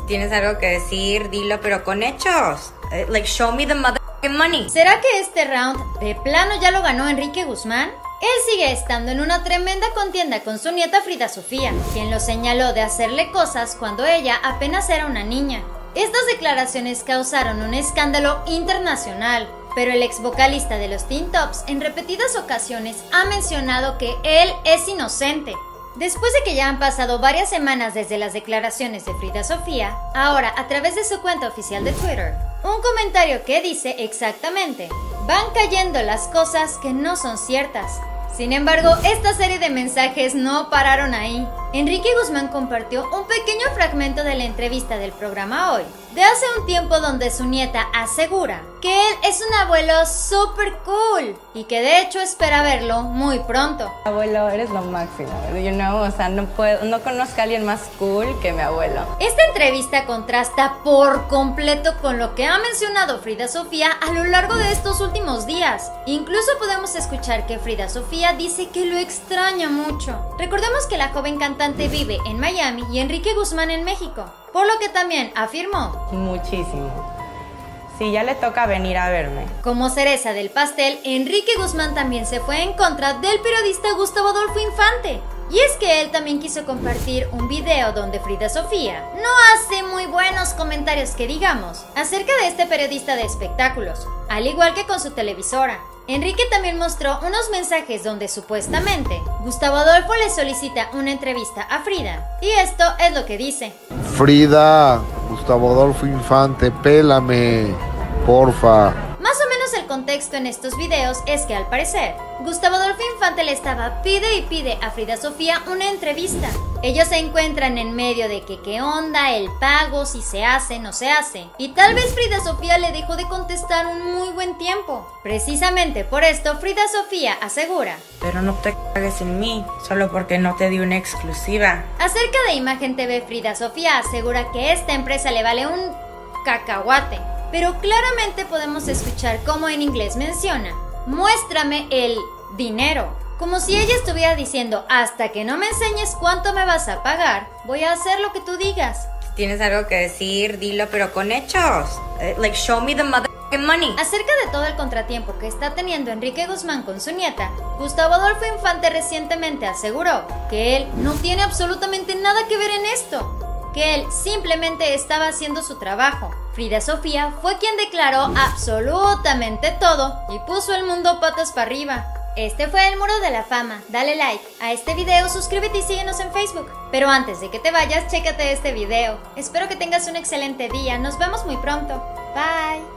tienes algo que decir, dilo, pero con hechos. Like, show me the motherfucking money. ¿Será que este round de plano ya lo ganó Enrique Guzmán? Él sigue estando en una tremenda contienda con su nieta Frida Sofía, quien lo señaló de hacerle cosas cuando ella apenas era una niña. Estas declaraciones causaron un escándalo internacional, pero el ex vocalista de los Teen Tops en repetidas ocasiones ha mencionado que él es inocente. Después de que ya han pasado varias semanas desde las declaraciones de Frida Sofía, ahora a través de su cuenta oficial de Twitter, un comentario que dice exactamente: van cayendo las cosas que no son ciertas. Sin embargo, esta serie de mensajes no pararon ahí. Enrique Guzmán compartió un pequeño fragmento de la entrevista del programa Hoy, de hace un tiempo, donde su nieta asegura que él es un abuelo súper cool y que de hecho espera verlo muy pronto. Abuelo, eres lo máximo, you know, o sea, no conozco a alguien más cool que mi abuelo. Esta entrevista contrasta por completo con lo que ha mencionado Frida Sofía a lo largo de estos últimos días. Incluso podemos escuchar que Frida Sofía dice que lo extraña mucho. Recordemos que la joven cantante vive en Miami y Enrique Guzmán en México, por lo que también afirmó: muchísimo. Sí, ya le toca venir a verme. Como cereza del pastel, Enrique Guzmán también se fue en contra del periodista Gustavo Adolfo Infante. Y es que él también quiso compartir un video donde Frida Sofía no hace muy buenos comentarios que digamos acerca de este periodista de espectáculos, al igual que con su televisora. Enrique también mostró unos mensajes donde supuestamente Gustavo Adolfo le solicita una entrevista a Frida, y esto es lo que dice: Frida, Gustavo Adolfo Infante, pélame, porfa. Más o menos el contexto en estos videos es que al parecer Gustavo Adolfo Infante le estaba pide y pide a Frida Sofía una entrevista. Ellos se encuentran en medio de que qué onda el pago, si se hace, no se hace, y tal vez Frida Sofía le dejó de contestar un muy buen tiempo. Precisamente por esto Frida Sofía asegura: pero no te cagues en mí, solo porque no te di una exclusiva. Acerca de Imagen TV, Frida Sofía asegura que esta empresa le vale un cacahuate, pero claramente podemos escuchar cómo en inglés menciona: muéstrame el dinero. Como si ella estuviera diciendo: hasta que no me enseñes cuánto me vas a pagar, voy a hacer lo que tú digas. Si tienes algo que decir, dilo, pero con hechos. Like, show me the motherfucking money. Acerca de todo el contratiempo que está teniendo Enrique Guzmán con su nieta, Gustavo Adolfo Infante recientemente aseguró que él no tiene absolutamente nada que ver en esto, que él simplemente estaba haciendo su trabajo. Frida Sofía fue quien declaró absolutamente todo y puso el mundo patas para arriba. Este fue el Muro de la Fama. Dale like a este video, suscríbete y síguenos en Facebook. Pero antes de que te vayas, chécate este video. Espero que tengas un excelente día. Nos vemos muy pronto. Bye.